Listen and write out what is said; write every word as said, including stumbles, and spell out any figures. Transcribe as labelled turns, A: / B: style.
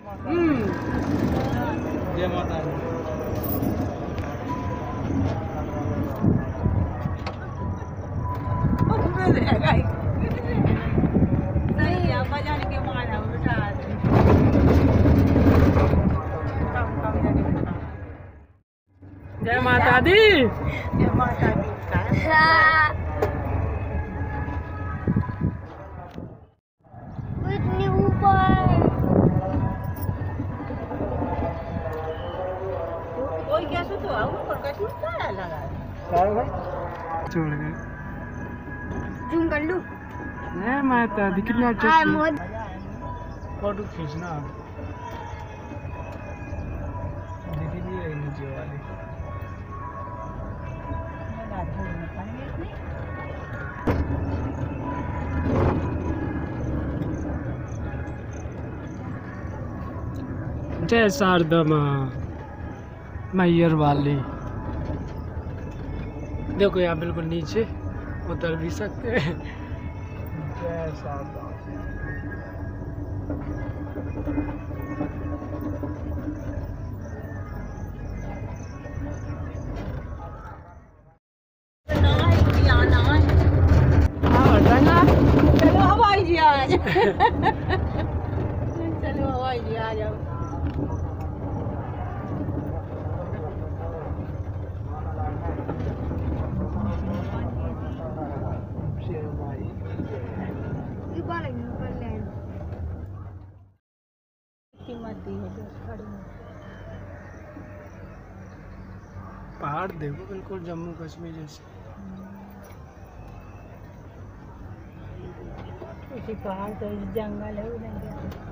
A: जय माता दी। जय माता दी।
B: जय माता दी। इतनी ऊपर कोई कैसे तो आओ ऊपर कैसे ऊपर लगा
A: छोड़ गए।
B: जूम कर लूं।
A: जय माता दी। कितना अच्छा फोटो खींचना दिख नहीं रही नीचे वाली। जय शारदा माँ मैयर वाली। देखो यहाँ बिल्कुल नीचे उतर भी सकते हैं। जय शारदा।
B: चलो हवाई जहाज। चलो हवाई जहाज आओ।
A: पहाड़ देखो बिल्कुल जम्मू कश्मीर जैसे।
B: पहाड़ तो जंगल है।